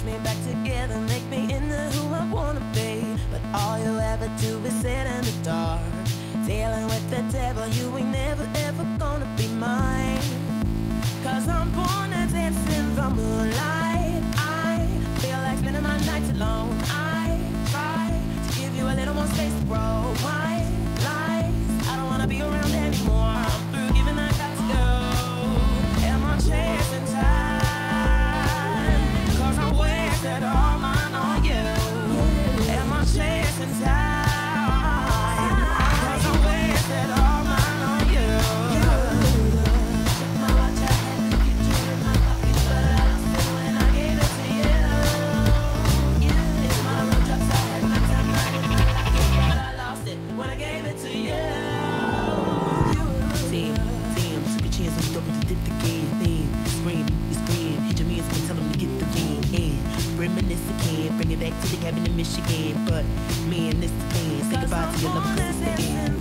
me back together, make me into who I wanna be. But all you ever do is sit in the dark, dealing with the devil. You ain't never ever gonna be mine. Cause I'm born to dancing from moonlight. I feel like spending my nights alone. I try to give you a little more space to grow. White lies, I don't wanna be around anymore. I'm through giving, I got to go. Am I chasing time? Cause I wasted all mine on you. Am I chasing time? Cause I wasted all mine on you. Check my watch, I had the future in my pocket, but I lost it when I gave it to you. It's my road drops, I had my time right in my pocket, but I lost it when I gave it to you. Damn, took a chance on you, double did the game. You scream, hit your mans and tell them to get the ring. Reminisce again, bring it back to the cabin in Michigan. But man, this the thing, say goodbye to your love, this is the end.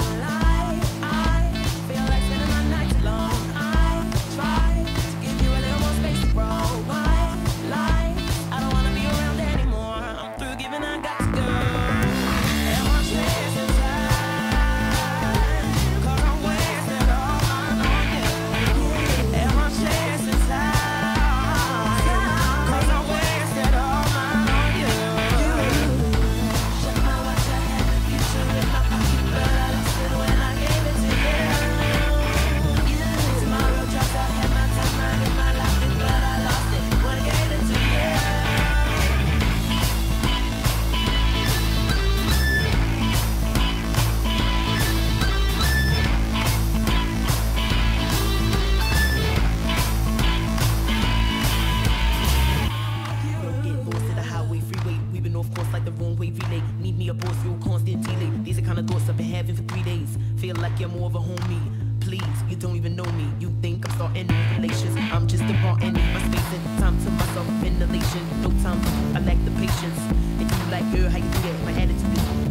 I feel like spending my nights alone. I try to give you a little more space to grow. White lies, I don't wanna be around anymore. I'm through giving, I got to go. Am I chasing time? Cause I wasted all mine on you. Am I chasing time? Cause I wasted all mine on you. Check my watch, I had the future in my pocket, but I lost it when I gave it to you. Tomorrow drops, I had my time right in my life, but I lost it when I gave it to you. Don't get lost to the highway, freeway, weaving off course like the wrong way relay. Need me a boss, real constant delay. These are kind of thoughts I've been having for 3 days. Feel like you're more of a homie. Please, you don't even know me. You think I'm starting new relations. I'm just a part and need my space and time to myself, ventilation. No time, I lack the patience. And you like, girl, how you do that? My attitude is